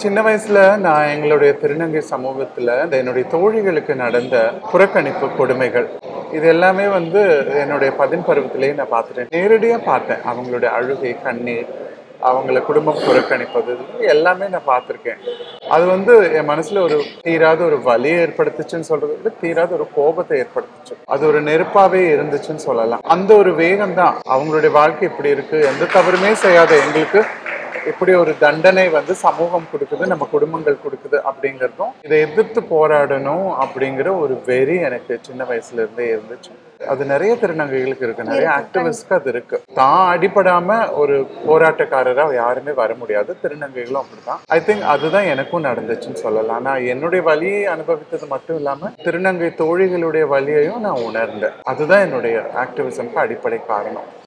சின்ன வயசுல நான் எங்களுடைய திருநங்கை சமூகத்துல என்னுடைய தோழிகளுக்கு நடந்த புறக்கணிப்பு கொடுமைகள் இது எல்லாமே என்னுடைய பதின் பருவத்திலேயே நான் பார்த்துட்டேன். நேரடியா பார்த்தேன். அவங்களுடைய அழுகை, கண்ணீர், அவங்கள குடும்பம் புறக்கணிப்பது எல்லாமே நான் பார்த்துருக்கேன். அது என் மனசுல ஒரு தீராத ஒரு வலியை ஏற்படுத்துச்சுன்னு சொல்றதை விட தீராத ஒரு கோபத்தை ஏற்படுத்துச்சு. அது ஒரு நெருப்பாவே இருந்துச்சுன்னு சொல்லலாம். அந்த ஒரு வேகம் தான் அவங்களுடைய வாழ்க்கை இப்படி இருக்கு, எந்த தவறுமே செய்யாத எங்களுக்கு இப்படி ஒரு தண்டனை சமூகம் கொடுக்குது, நம்ம குடும்பங்கள் கொடுக்குது அப்படிங்கிறதும் இதை எதிர்த்து போராடணும் அப்படிங்கிற ஒரு வெறி எனக்கு சின்ன வயசுல இருந்தே இருந்துச்சு. அது நிறைய திருநங்கைகளுக்கு இருக்கு, நிறைய ஆக்டிவிஸ்ட்க்கு அது இருக்கு. தான் அடிபடாம ஒரு போராட்டக்காரரா யாருமே வர முடியாது. திருநங்கைகளும் அப்படிதான். ஐ திங்க் அதுதான் எனக்கும் நடந்துச்சுன்னு சொல்லலாம். நான் என்னுடைய வலியை அனுபவித்தது மட்டும் இல்லாம திருநங்கை தோழிகளுடைய வலியையும் நான் உணர்ந்தேன். அதுதான் என்னுடைய ஆக்டிவிசம்க்கு அடிப்படை காரணம்.